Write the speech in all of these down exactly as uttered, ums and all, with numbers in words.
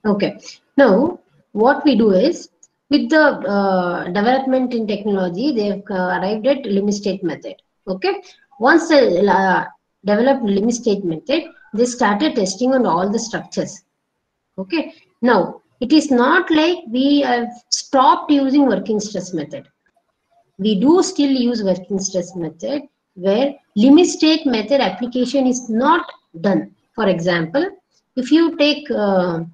Okay. Now, what we do is, with the uh, development in technology, they've uh, arrived at limit state method. Okay. Once they uh, developed limit state method, they started testing on all the structures. Okay. Now, it is not like we have stopped using working stress method. We do still use working stress method where limit state method application is not done. For example, if you take uh,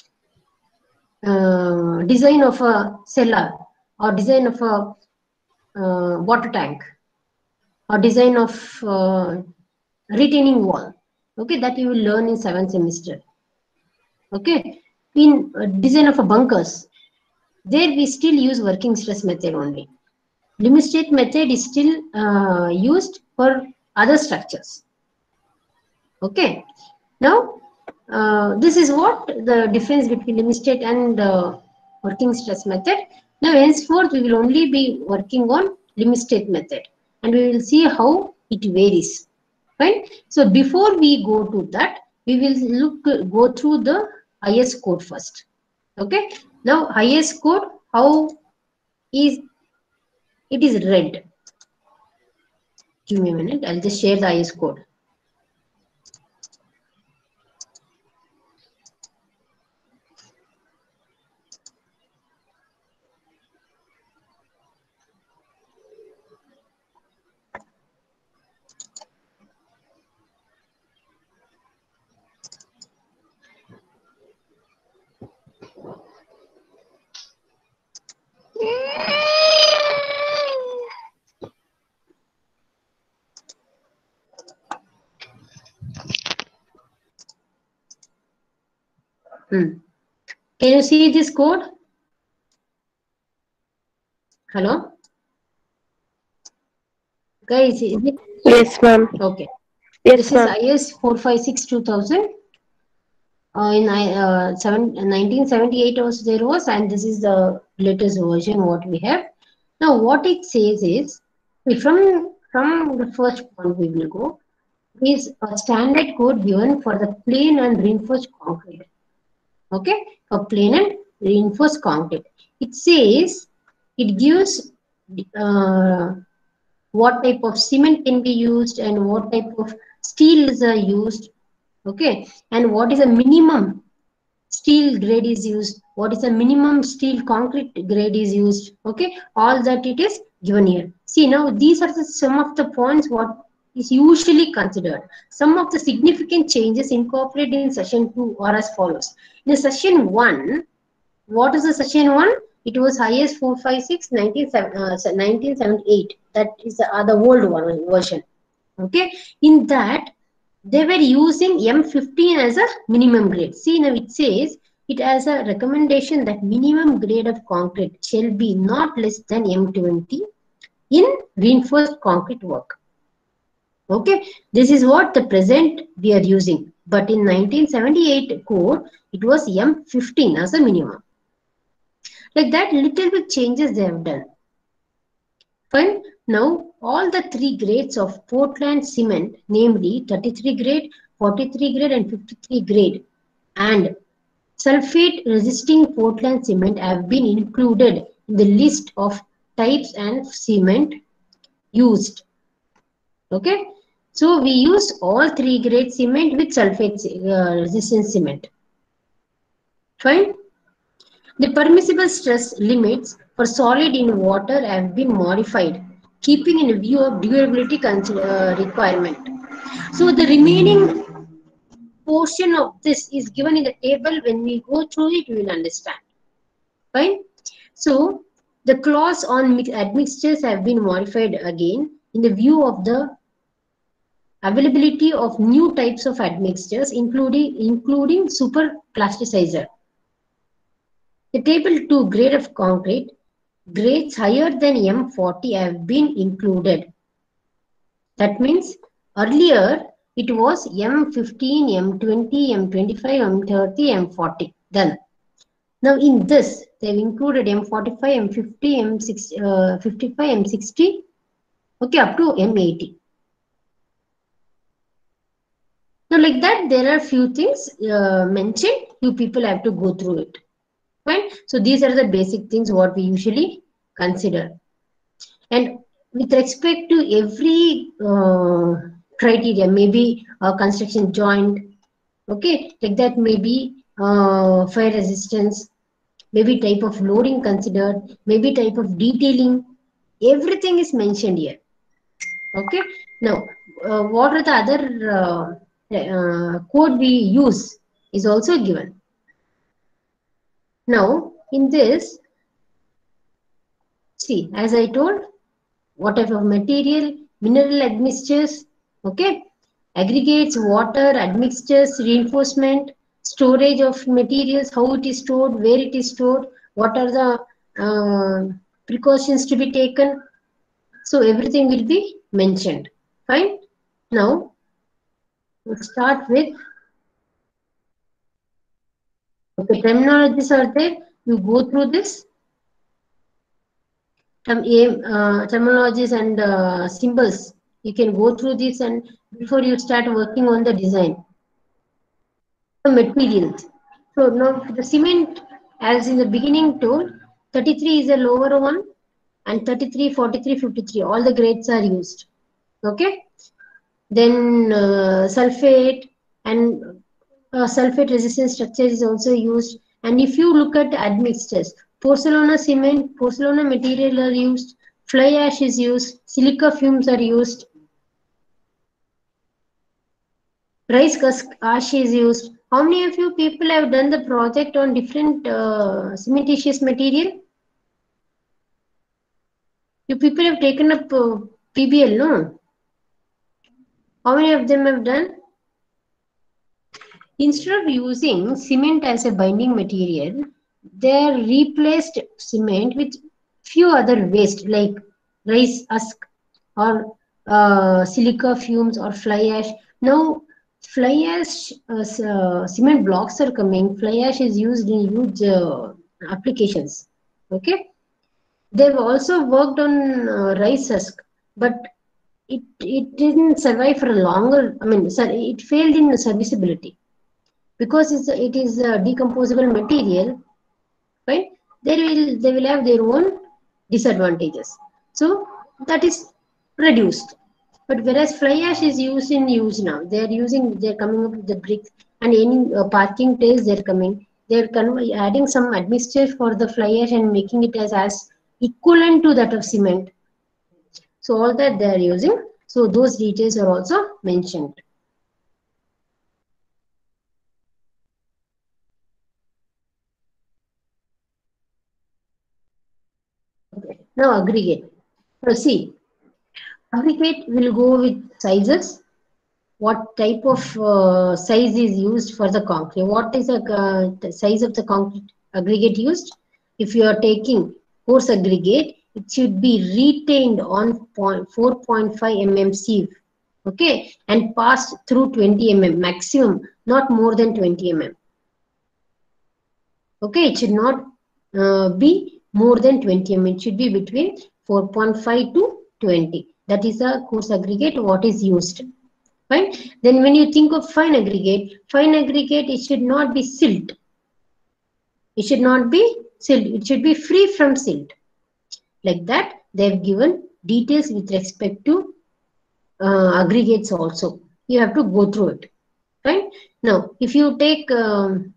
uh, design of a cellar or design of a uh, water tank or design of uh, retaining wall, okay, that you will learn in seventh semester. Okay, in uh, design of a bunkers, there we still use working stress method only. Limit state method is still uh, used for other structures. Okay, now uh, this is what the difference between limit state and uh, working stress method. Now henceforth we will only be working on limit state method and we will see how it varies. Fine. So before we go to that, we will look go through the I S code first. Okay. Now I S code, how is it is read? Give me a minute. I'll just share the I S code. Hmm. Can you see this code? Hello? Guys, is it? Yes, ma'am. Okay. This Yes, is ma'am. I S four five six two thousand. Uh, in uh, seven, nineteen seventy-eight was there was, and this is the latest version what we have. Now, what it says is, from from the first point we will go, is a standard code given for the plain and reinforced concrete. Okay, for plain and reinforced concrete. It says it gives uh, what type of cement can be used and what type of steels are used. Okay, and what is a minimum steel grade is used, what is the minimum steel concrete grade is used. Okay, all that it is given here. See, now these are the some of the points what is usually considered. Some of the significant changes incorporated in session two are as follows. In the session one, what is the session one? It was I S four five six nineteen seventy-eight. That is the, uh, the old one version. Okay, in that they were using M fifteen as a minimum grade. See, now it says it has a recommendation that minimum grade of concrete shall be not less than M twenty in reinforced concrete work. Okay, this is what the present we are using. But in nineteen seventy-eight code, it was M fifteen as a minimum. Like that, little bit changes they have done. Fine. Now, all the three grades of Portland cement, namely thirty-three grade, forty-three grade, and fifty-three grade, and sulfate resisting Portland cement have been included in the list of types and cement used. Okay. So, we use all three grade cement with sulfate uh, resistant cement. Fine. The permissible stress limits for solid in water have been modified, keeping in view of durability uh, requirement. So the remaining portion of this is given in the table. When we go through it, we will understand. Fine. So the clause on admixtures have been modified again in the view of the availability of new types of admixtures, including including super plasticizer. The table two grade of concrete grades higher than M forty have been included. That means earlier it was M fifteen, M twenty, M twenty-five, M thirty, M forty. Done. Now in this, they've included M forty-five, M fifty, M sixty, uh, fifty-five, M sixty, okay, up to M eighty. Now, like that, there are few things uh, mentioned. You people have to go through it. Fine. So these are the basic things what we usually consider. And with respect to every uh, criteria, maybe a construction joint, okay, like that, maybe uh, fire resistance, maybe type of loading considered, maybe type of detailing, everything is mentioned here. Okay. Now, uh, what are the other uh, uh, code we use is also given. Now, in this, see, as I told, what type of material, mineral admixtures, okay, aggregates, water, admixtures, reinforcement, storage of materials, how it is stored, where it is stored, what are the uh, precautions to be taken. So everything will be mentioned. Fine. Now, we'll start with, okay, terminologies are there. You go through this. Term, uh, terminologies and uh, symbols. You can go through this and before you start working on the design. The materials. So now the cement, as in the beginning told, thirty-three is a lower one and thirty-three, forty-three, fifty-three, all the grades are used. Okay. Then uh, sulfate and uh, sulfate resistant structure is also used. And if you look at admixtures, porcelana cement, porcelana material are used, fly ash is used, silica fumes are used, rice husk ash is used. How many of you people have done the project on different uh, cementitious material? You people have taken up uh, P B L, no? How many of them have done? Instead of using cement as a binding material, they replaced cement with few other waste like rice husk or uh, silica fumes or fly ash. Now, fly ash uh, uh, cement blocks are coming. Fly ash is used in huge uh, applications. Okay, they've also worked on uh, rice husk, but it it didn't survive for a longer. I mean, it failed in serviceability because it's, it is a decomposable material, right? They will they will have their own disadvantages. So that is reduced. But whereas fly ash is used in use now, they are using they're coming up with the bricks and any uh, parking place they're coming. They're adding some admixture for the fly ash and making it as as equivalent to that of cement. So all that they are using. So those details are also mentioned. Now aggregate. Now see, aggregate will go with sizes. What type of uh, size is used for the concrete? What is the, uh, the size of the concrete aggregate used? If you are taking coarse aggregate, it should be retained on four point five millimeter sieve, okay, and passed through twenty millimeter maximum, not more than twenty millimeter. Okay, it should not uh, be more than twenty millimeter. It should be between four point five to twenty. That is a coarse aggregate what is used. Fine. Then when you think of fine aggregate, fine aggregate, it should not be silt. It should not be silt. It should be free from silt. Like that, they have given details with respect to uh, aggregates also. You have to go through it. Right. Now, if you take um,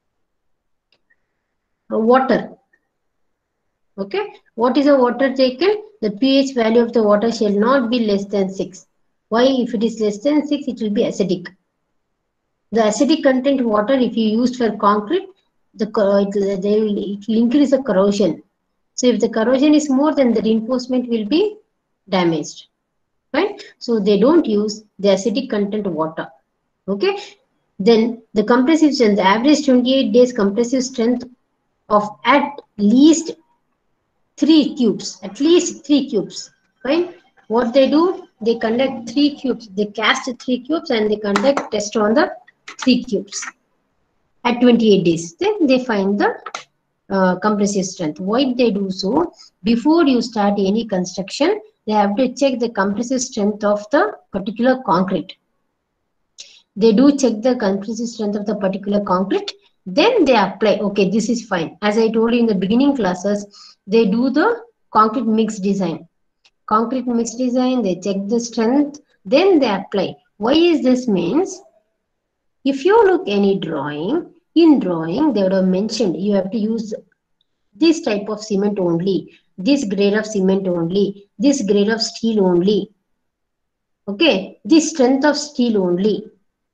water, okay, what is a water taken? The pH value of the water shall not be less than six. Why? If it is less than six, it will be acidic. The acidic content water, if you used for concrete, the it, they will, it will increase the corrosion. So if the corrosion is more, then the reinforcement will be damaged. Right? So they don't use the acidic content water. Okay. Then the compressive strength, the average twenty-eight days compressive strength of at least three cubes, at least three cubes. Right? What they do, they conduct three cubes. They cast three cubes and they conduct test on the three cubes. At twenty-eight days, then they find the uh, compressive strength. Why they do so? Before you start any construction, they have to check the compressive strength of the particular concrete. They do check the compressive strength of the particular concrete. Then they apply. Okay, this is fine. As I told you in the beginning classes, they do the concrete mix design. Concrete mix design, they check the strength, then they apply. Why is this means? If you look any drawing, in drawing they would have mentioned you have to use this type of cement only, this grade of cement only, this grade of steel only. Okay, this strength of steel only.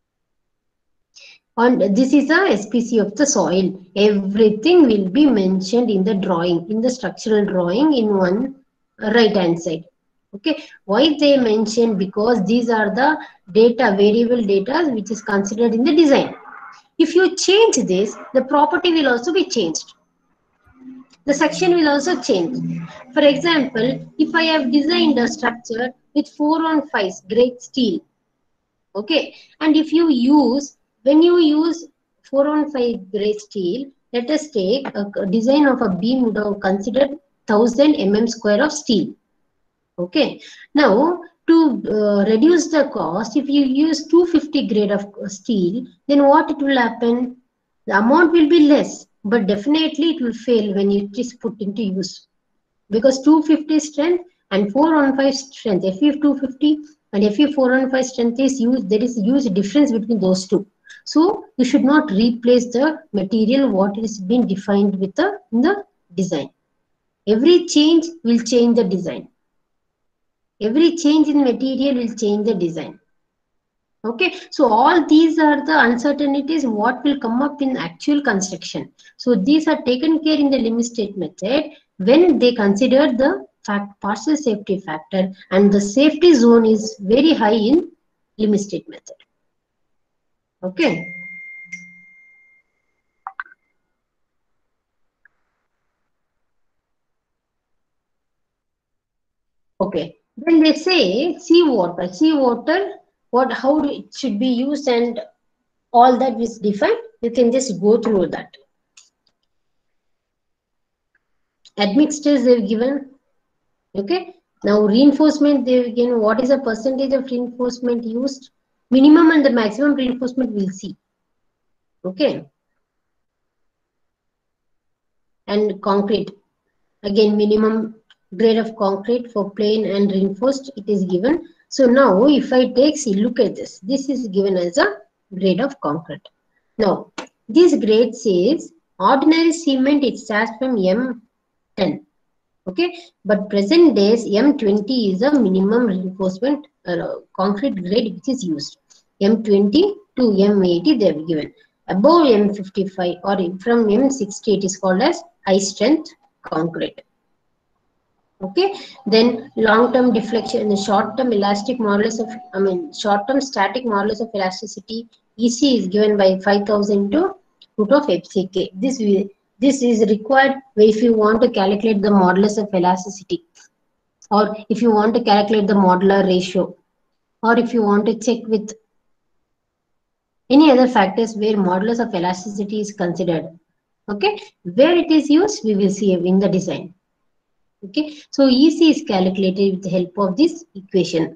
And this is a S P C of the soil. Everything will be mentioned in the drawing, in the structural drawing in one right hand side. Okay, why they mention? Because these are the data, variable data which is considered in the design. If you change this, the property will also be changed. The section will also change. For example, if I have designed a structure with four on five grade steel, okay, and if you use, when you use four on five grade steel, let us take a design of a beam would have considered one thousand millimeters square of steel. Okay, now to uh, reduce the cost, if you use two fifty grade of steel, then what it will happen? The amount will be less, but definitely it will fail when it is put into use. Because two fifty strength and four on five strength, F E two fifty and F E four on five strength is used, there is a huge difference between those two. So you should not replace the material what is being defined with the, in the design. Every change will change the design. Every change in material will change the design. Okay, so all these are the uncertainties what will come up in actual construction. So these are taken care in the limit state method when they consider the fact partial safety factor, and the safety zone is very high in limit state method. Okay. Okay. Then they say seawater. Seawater, what, how it should be used and all that is defined. You can just go through that. Admixtures they've given. Okay. Now reinforcement they've given. What is the percentage of reinforcement used? Minimum and the maximum reinforcement we'll see. Okay. And concrete. Again, minimum grade of concrete for plain and reinforced, it is given. So now if I take, see, look at this. This is given as a grade of concrete. Now, this grade says ordinary cement, it starts from M ten. Okay, but present days M twenty is a minimum reinforcement uh, concrete grade which is used. M twenty to M eighty they have given. Above M fifty-five or from M sixty it is called as high strength concrete. Okay, then long-term deflection, the short-term elastic modulus of, I mean, short-term static modulus of elasticity, E C is given by five thousand to root of F C K. This, this is required if you want to calculate the modulus of elasticity, or if you want to calculate the modular ratio, or if you want to check with any other factors where modulus of elasticity is considered. Okay, where it is used, we will see in the design. Okay, so E C is calculated with the help of this equation.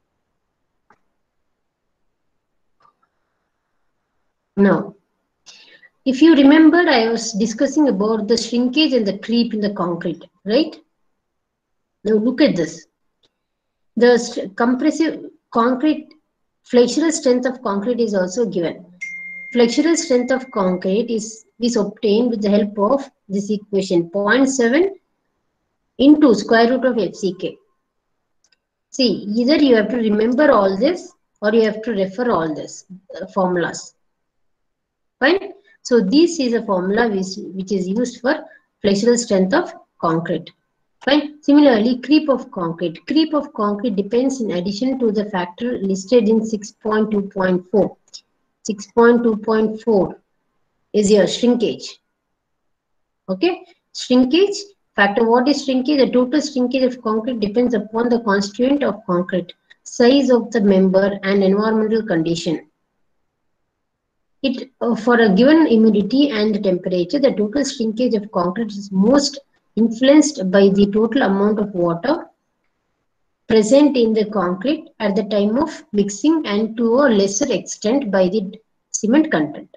Now, if you remember, I was discussing about the shrinkage and the creep in the concrete, right? Now look at this. The compressive concrete flexural strength of concrete is also given. Flexural strength of concrete is, is obtained with the help of this equation, zero point seven into square root of F C K. See, either you have to remember all this or you have to refer all this uh, formulas. Fine. So this is a formula which, which is used for flexural strength of concrete. Fine. Similarly, creep of concrete. Creep of concrete depends in addition to the factor listed in six point two point four. six point two point four is your shrinkage. Okay. Shrinkage factor. What is shrinkage? The total shrinkage of concrete depends upon the constituent of concrete, size of the member, and environmental condition. It uh, for a given humidity and temperature, the total shrinkage of concrete is most influenced by the total amount of water present in the concrete at the time of mixing and to a lesser extent by the cement content.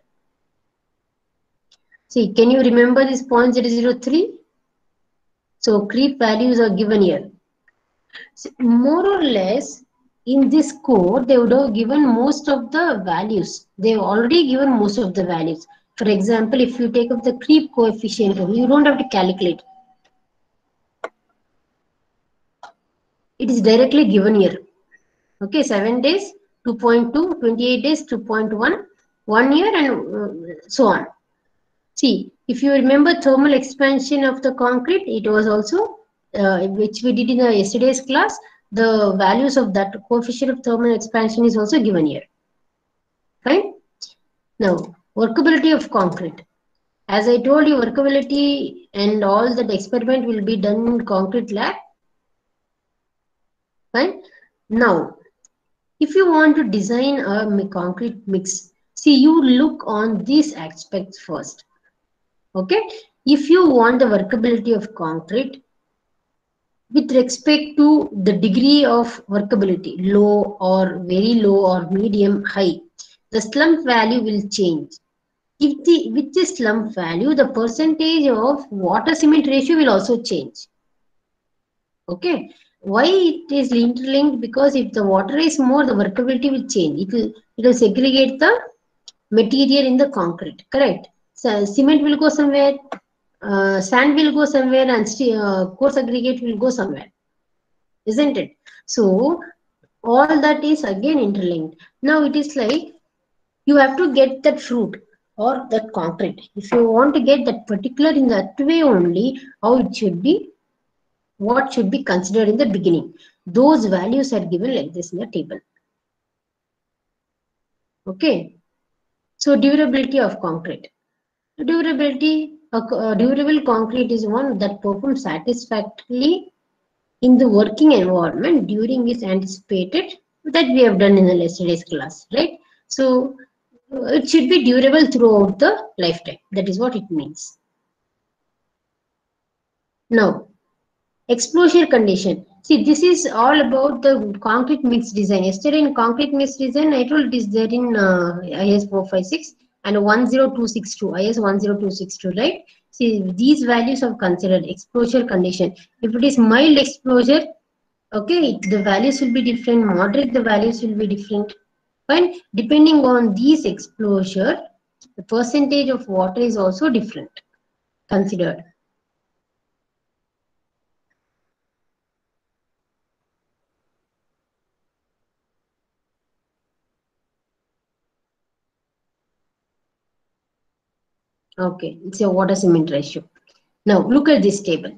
See, can you remember this zero point zero zero three? So creep values are given here. So more or less in this code, they would have given most of the values. They've already given most of the values. For example, if you take up the creep coefficient, you don't have to calculate. It is directly given here. Okay, seven days, two point two, twenty-eight days, two point one, one year, and uh, so on. See, if you remember thermal expansion of the concrete, it was also, uh, which we did in the yesterday's class, the values of that coefficient of thermal expansion is also given here. Fine. Now, workability of concrete. As I told you, workability and all that experiment will be done in concrete lab. Fine. Now, if you want to design a concrete mix, see, you look on these aspects first. Okay. If you want the workability of concrete, with respect to the degree of workability, low or very low or medium, high, the slump value will change. If the, with the slump value, the percentage of water cement ratio will also change. Okay. Why it is interlinked? Because if the water is more, the workability will change. It will, it will segregate the material in the concrete. Correct. So cement will go somewhere, uh, sand will go somewhere, and uh, coarse aggregate will go somewhere. Isn't it? So all that is again interlinked. Now it is like you have to get that fruit or that concrete. If you want to get that particular in that way only, how it should be, what should be considered in the beginning. Those values are given like this in the table. Okay. So durability of concrete. Durability, a uh, durable concrete is one that performs satisfactorily in the working environment during its anticipated, that we have done in the yesterday's class, right? So uh, it should be durable throughout the lifetime. That is what it means. Now, exposure condition. See, this is all about the concrete mix design. Yesterday in concrete mix design, I told it is there in uh, I S four fifty-six and one zero two six two, I S one zero two six two, right? See, these values are considered exposure condition. If it is mild exposure, okay, the values will be different. Moderate, the values will be different. Fine. Depending on these exposure, the percentage of water is also different, considered. Okay, it's a water cement ratio. Now look at this table.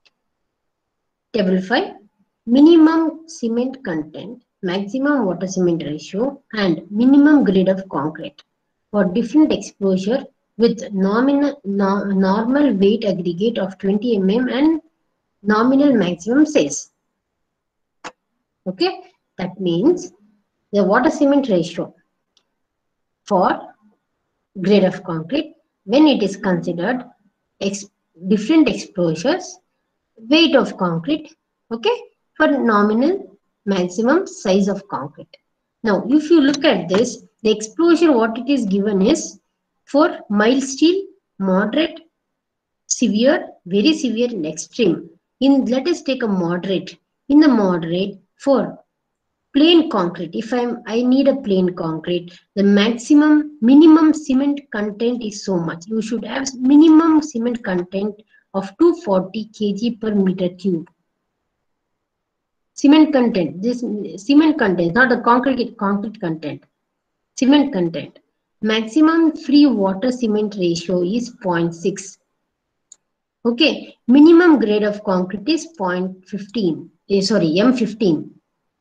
Table five, minimum cement content, maximum water cement ratio, and minimum grade of concrete for different exposure with nominal no, normal weight aggregate of twenty millimeters and nominal maximum size. Okay, that means the water cement ratio for grade of concrete when it is considered ex different exposures, weight of concrete, okay, for nominal maximum size of concrete. Now, if you look at this, the exposure what it is given is for mild steel, moderate, severe, very severe, and extreme. In let us take a moderate. In the moderate, for plain concrete, if I'm I need a plain concrete, the maximum minimum cement content is so much. You should have minimum cement content of two hundred forty kilograms per meter cube. Cement content, this cement content, not the concrete concrete content. Cement content. Maximum free water cement ratio is zero point six. Okay, minimum grade of concrete is zero point one five. Eh, sorry, M fifteen.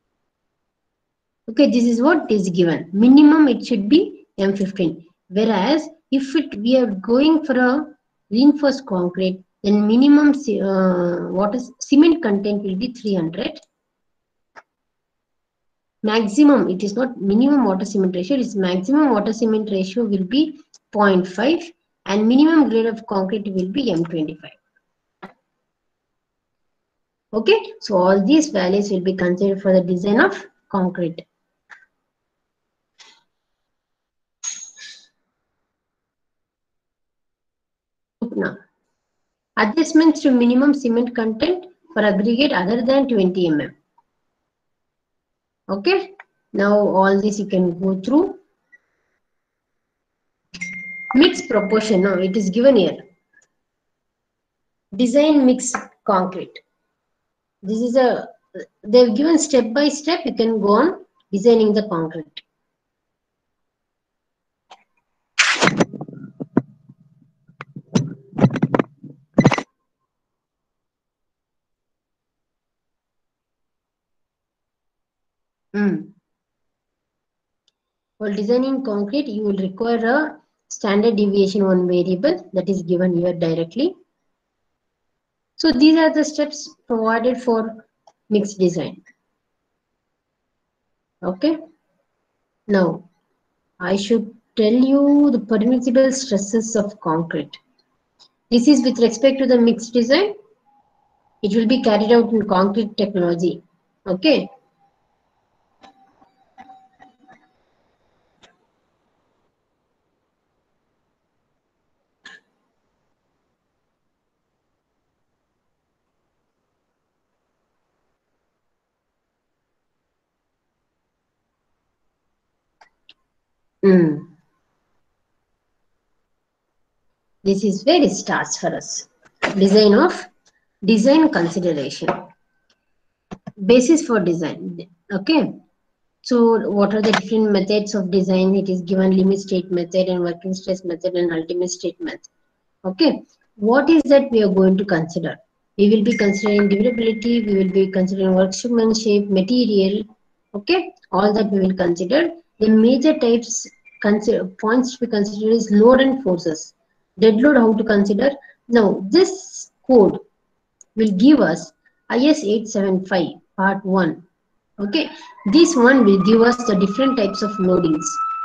Okay, this is what is given. Minimum it should be M fifteen. Whereas if it we are going for a reinforced concrete, then minimum uh, what is cement content will be three hundred. Maximum, it is not minimum water cement ratio, it is maximum water cement ratio will be zero point five and minimum grade of concrete will be M twenty-five. Okay, so all these values will be considered for the design of concrete. Now, adjustments to minimum cement content for aggregate other than twenty millimeters. Okay, now all this you can go through. Mix proportion, no, it is given here. Design mix concrete. This is a, they've given step by step, you can go on designing the concrete. Mm. For designing concrete, you will require a standard deviation one variable that is given here directly. So these are the steps provided for mixed design. Okay. Now, I should tell you the permissible stresses of concrete. This is with respect to the mixed design. It will be carried out in concrete technology. Okay. Mm. This is where it starts for us. Design of design consideration. Basis for design. Okay. So what are the different methods of design? It is given limit state method and working stress method and ultimate state method. Okay. What is that we are going to consider? We will be considering durability, we will be considering workmanship, material. Okay. All that we will consider. The major types consider, points to be considered is load and forces. Dead load, how to consider? Now, this code will give us I S eight seventy-five part one. Okay, this one will give us the different types of loadings.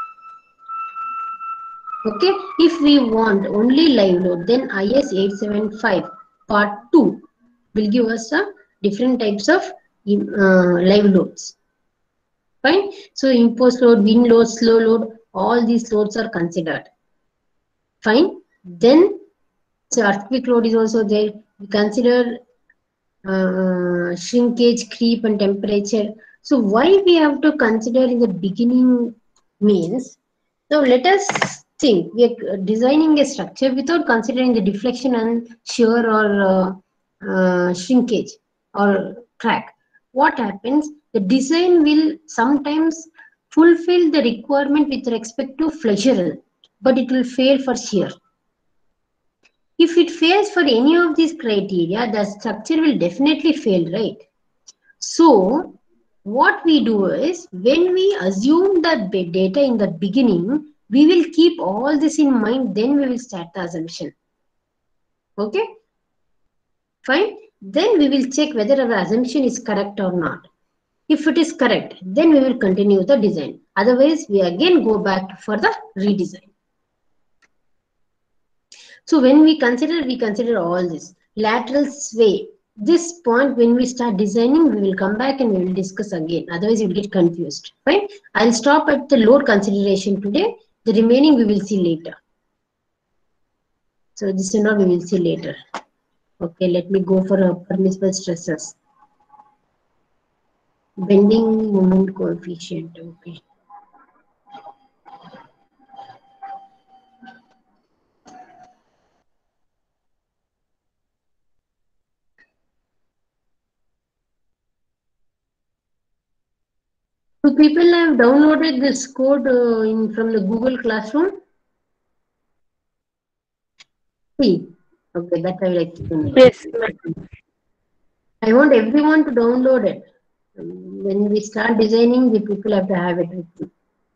Okay, if we want only live load, then I S eight seventy-five part two will give us a different types of uh, live loads. Fine. So imposed load, wind load, slow load, all these loads are considered. Fine. Then so earthquake load is also there. We consider uh, shrinkage, creep, and temperature. So why we have to consider in the beginning means, now let us think, we are designing a structure without considering the deflection and shear or uh, uh, shrinkage or crack. What happens? The design will sometimes fulfill the requirement with respect to flexural, but it will fail for shear. If it fails for any of these criteria, the structure will definitely fail, right? So, what we do is, when we assume the data in the beginning, we will keep all this in mind, then we will start the assumption. Okay? Fine? Then we will check whether our assumption is correct or not. If it is correct, then we will continue the design. Otherwise, we again go back for the redesign. So when we consider, we consider all this. Lateral sway. This point, when we start designing, we will come back and we will discuss again. Otherwise, you will get confused. Right? I'll stop at the load consideration today. The remaining we will see later. So this is not we will see later. Okay, let me go for a permissible stresses. Bending moment coefficient. Okay. So people have downloaded this code uh, in from the Google Classroom. See, okay, that I will explain. Yes, I want everyone to download it. Um, When we start designing, the people have to have it with them.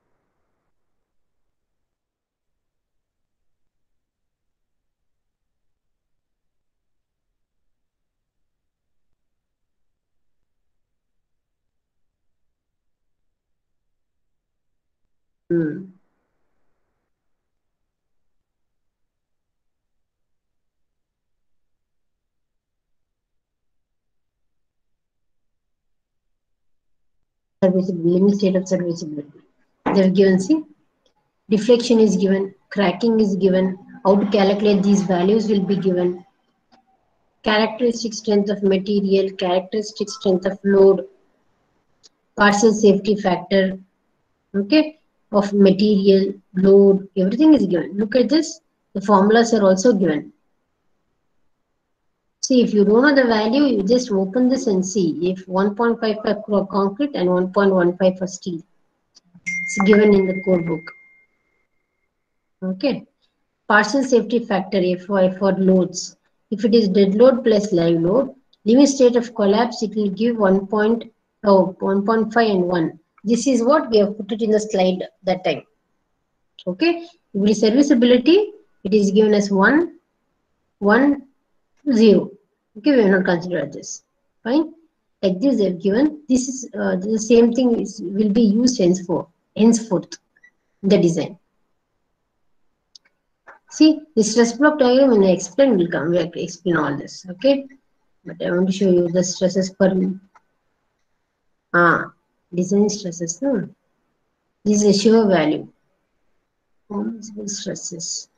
Hmm. serviceability, limit state of serviceability. They've given, see, deflection is given, cracking is given, how to calculate these values will be given, characteristic strength of material, characteristic strength of load, partial safety factor, okay, of material, load, everything is given. Look at this, the formulas are also given. See, if you don't know the value, you just open this and see if one point five five for concrete and one point one five for steel. It's given in the code book. Okay. Partial safety factor F Y for loads. If it is dead load plus live load, limit state of collapse, it will give one point five and one. This is what we have put it in the slide that time. Okay. If it is serviceability, it is given as one, one, zero. Okay, we are not considered this. Fine. Like this, they have given. This is uh, the same thing is, will be used henceforth. Henceforth, the design. See, the stress block diagram when I explain will come. We have to explain all this. Okay, but I want to show you the stresses per ah design stresses. No, this is a shear value. Stresses.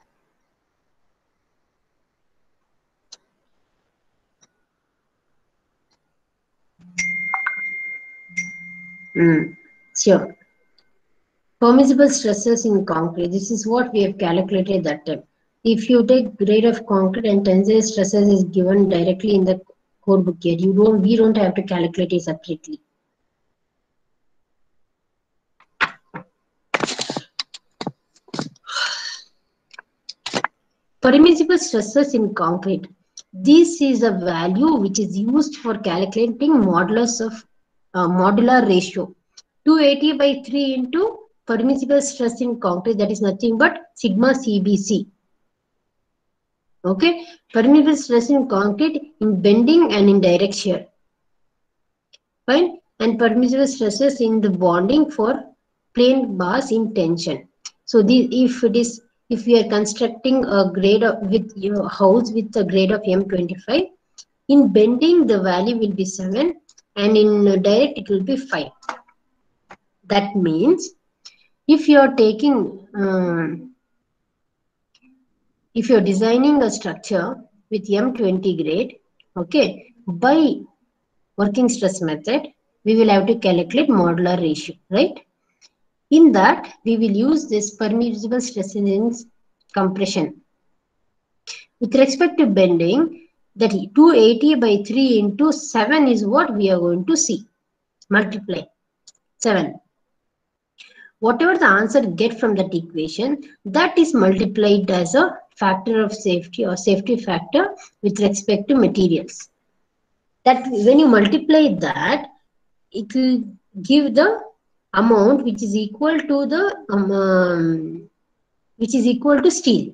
Mm, sure. Permissible stresses in concrete. This is what we have calculated that time. If you take grade of concrete and tensile stresses is given directly in the code book here, you don't. We don't have to calculate it separately. Permissible stresses in concrete. This is a value which is used for calculating modulus of uh, modular ratio. two eighty by three into permissible stress in concrete, that is nothing but sigma C B C. Okay, permissible stress in concrete in bending and in direct shear. Fine, and permissible stresses in the bonding for plain bars in tension. So the, if it is if we are constructing a grade of with your house with a grade of M twenty-five, in bending the value will be seven and in direct it will be five. That means if you are taking um, if you're designing a structure with M twenty grade, okay, by working stress method, we will have to calculate modular ratio, right? In that, we will use this permissible stress in compression. With respect to bending, that two eighty by three into seven is what we are going to see. Multiply seven. Whatever the answer get from that equation, that is multiplied as a factor of safety or safety factor with respect to materials. That when you multiply that, it will give the amount which is equal to the um, um, which is equal to steel.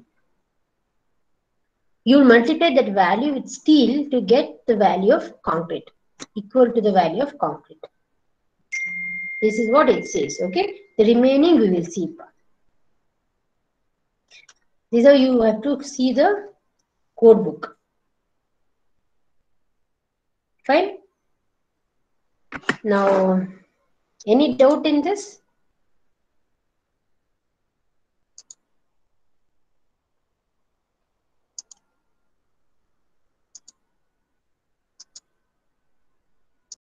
You will multiply that value with steel to get the value of concrete, equal to the value of concrete. This is what it says. Okay, the remaining we will see. These are you have to see the code book. Fine. Now, any doubt in this?